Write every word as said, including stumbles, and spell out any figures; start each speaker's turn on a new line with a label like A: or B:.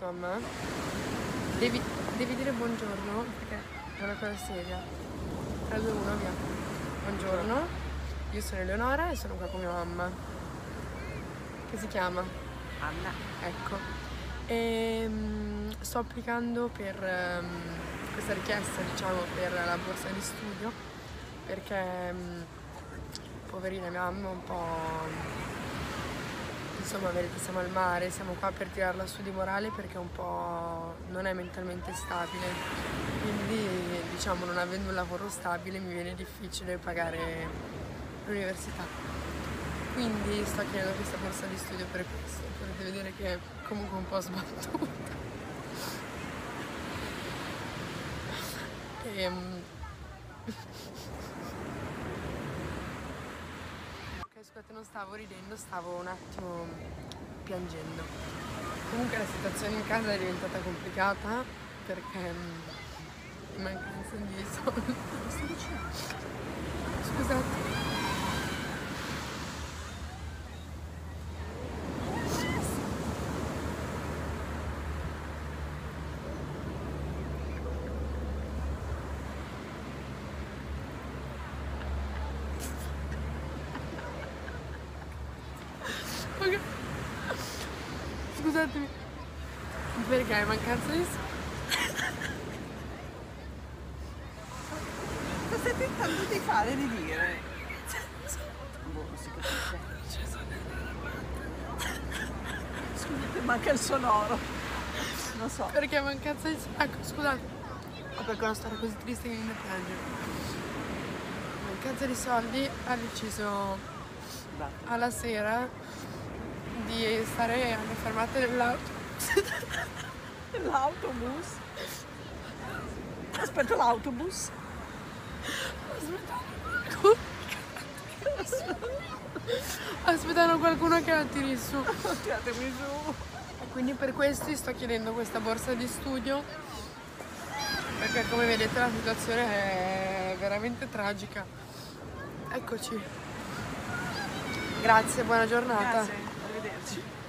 A: a me. Devi, devi dire buongiorno perché è una cosa seria. tre, due, uno, via. Buongiorno, io sono Eleonora e sono qua con mia mamma. Che si chiama?
B: Anna.
A: Ecco. E um, sto applicando per um, questa richiesta, diciamo, per la borsa di studio perché um, poverina mia mamma è un po'... Insomma, vedete, siamo al mare, siamo qua per tirarla su di morale perché un po' non è mentalmente stabile, quindi diciamo non avendo un lavoro stabile mi viene difficile pagare l'università. Quindi sto chiedendo questa borsa di studio per questo, potete vedere che è comunque un po' sbattuta. E, scusate, non stavo ridendo, stavo un attimo piangendo. Comunque la situazione in casa è diventata complicata perché in mancanza di soldi. Scusate. Scusatemi, perché hai mancanza di soldi?
B: Cosa stai tentando di fare, di dire? Boh, non si capisce. Scusate, manca il sonoro. Non so.
A: Perché hai mancanza di soldi? Ecco, scusate. Ma perché una storia così triste che mi viene a piangere. Mancanza di soldi, ha deciso alla sera di stare alle fermate dell'autobus.
B: L'autobus? Aspetta l'autobus.
A: Aspettano qualcuno che la tiri su.
B: Tiratemi su.
A: E quindi per questo sto chiedendo questa borsa di studio perché come vedete la situazione è veramente tragica. Eccoci. Grazie, buona giornata.
B: Grazie, arrivederci.